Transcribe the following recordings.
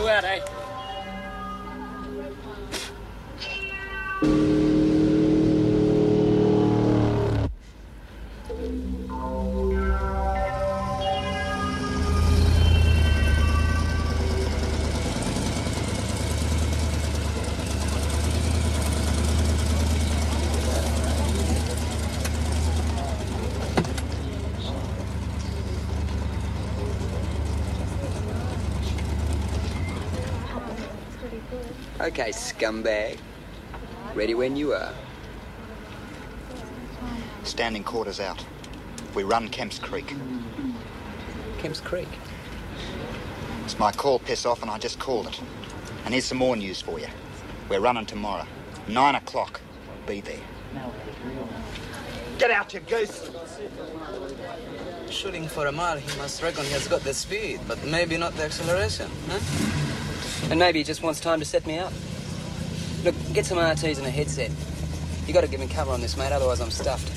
you out, eh? Okay, scumbag. Ready when you are. Standing quarters out. We run Kemp's Creek. Kemp's Creek? It's my call, piss off, and I just called it. And here's some more news for you. We're running tomorrow. 9 o'clock. Be there. Get out, you goose! Shooting for a mile, he must reckon he has got the speed, but maybe not the acceleration, huh? And maybe he just wants time to set me up. Look, get some RTs and a headset. You got to give me cover on this, mate, otherwise I'm stuffed.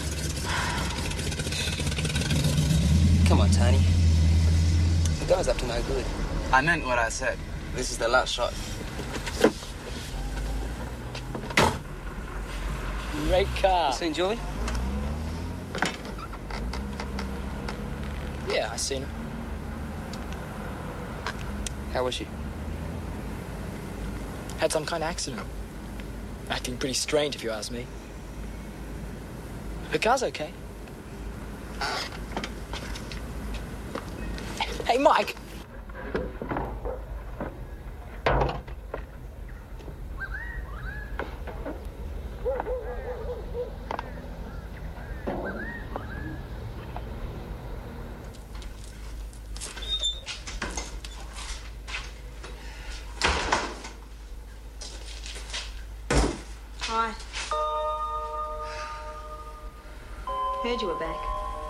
Come on, Tony. The guy's up to no good. I meant what I said. This is the last shot. Great car. You seen Julie? Yeah, I seen her. How was she? Had some kind of accident. Acting pretty strange, if you ask me. Her car's okay. Hey, Mike! Hi. Heard you were back.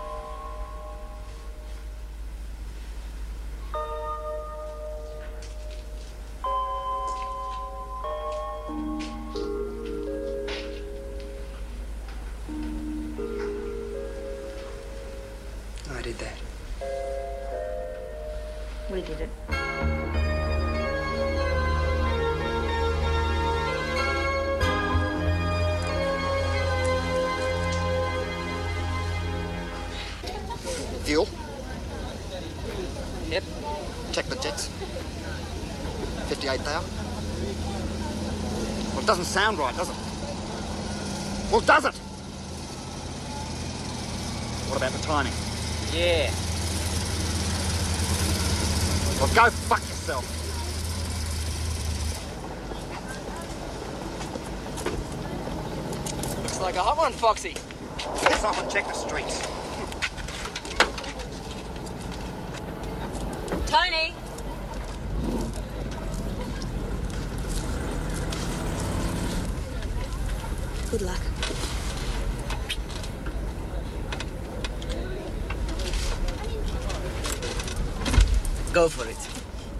I did that. We did it. Fuel? Yep. Check the jets. 58,000. Well, it doesn't sound right, does it? Well, does it? What about the timing? Yeah. Well, go fuck yourself. Looks like a hot one, Foxy. Piss off and check the streets. Tony! Good luck. Go for it.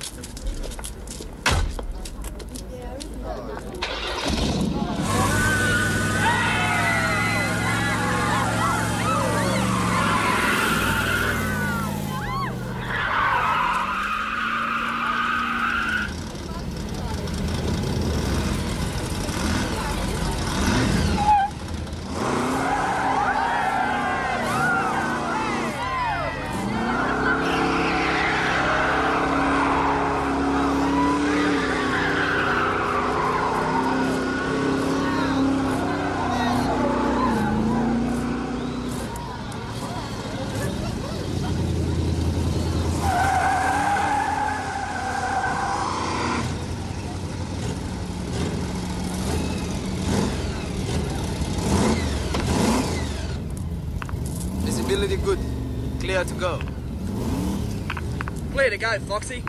Visibility good. Clear to go. Clear to go, Foxy.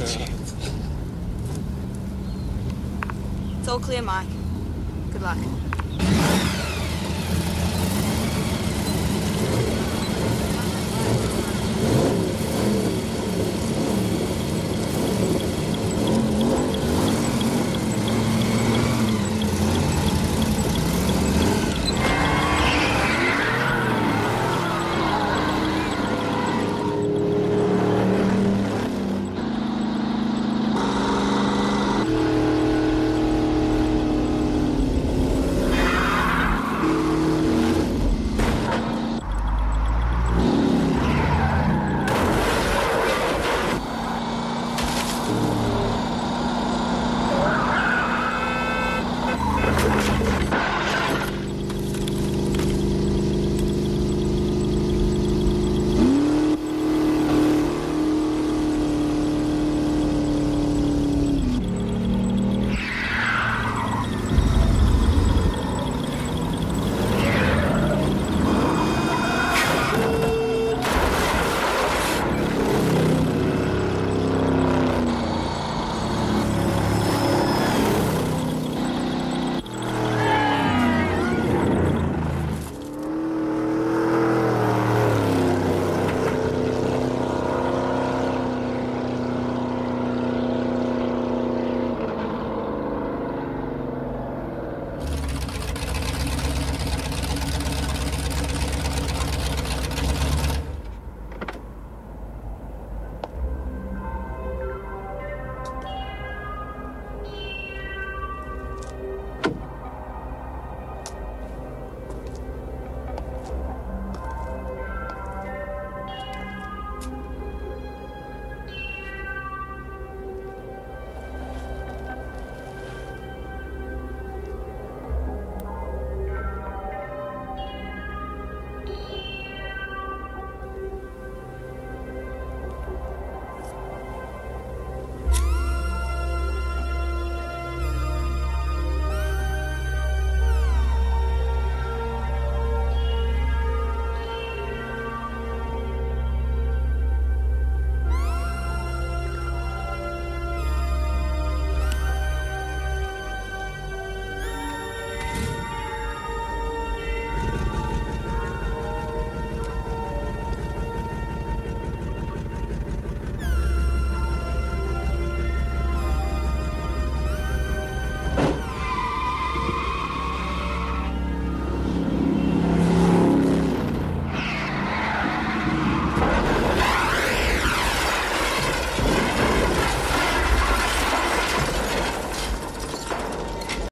It's all clear, Mike. Good luck.